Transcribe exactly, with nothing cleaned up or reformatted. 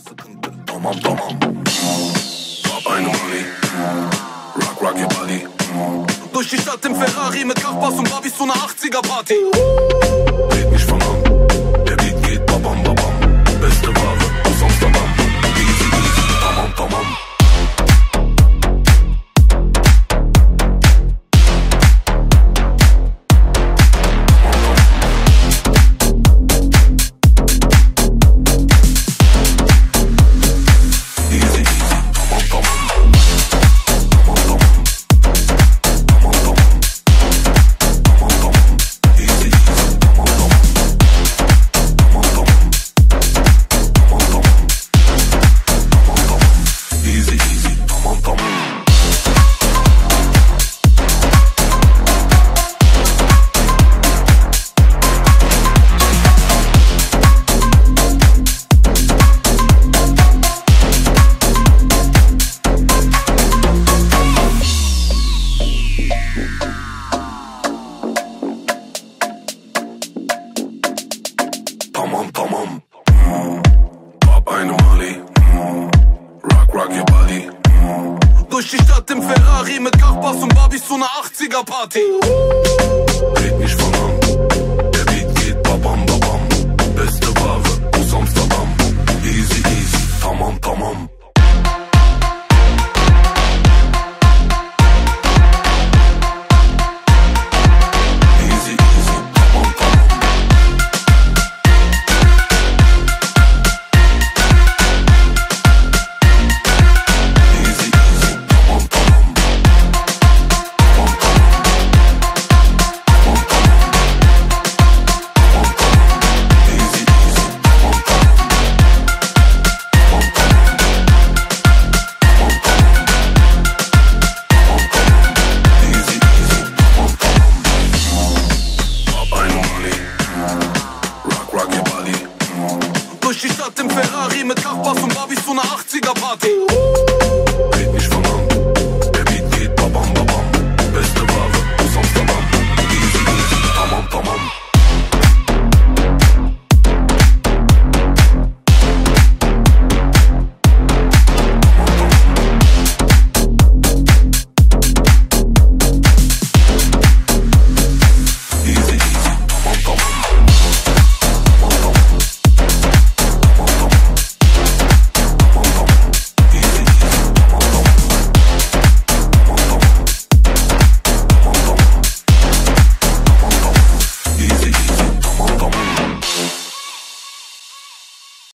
Tamam tamam. Hab eine Money. Rock, rock your body. Durch die Stadt im Ferrari mit Kachbass und Barbies zu einer achtziger-Party. Red nicht von an. Der Beat geht babam babam. Beste Ware aus Amsterdam. Easy easy. Tamam tamam. Tamam, tamam. Hab eine Mali. Rock, rock your body. Durch die Stadt im Ferrari mit Kachbass und Barbies zu einer achtziger-Party. Red nicht von an. Der Beat geht babam babam. Beste Ware aus Amsterdam. Easy easy. Tamam, tamam. Durch die Stadt im Ferrari mit Kachbass und Barbies zu einer achtziger-Party.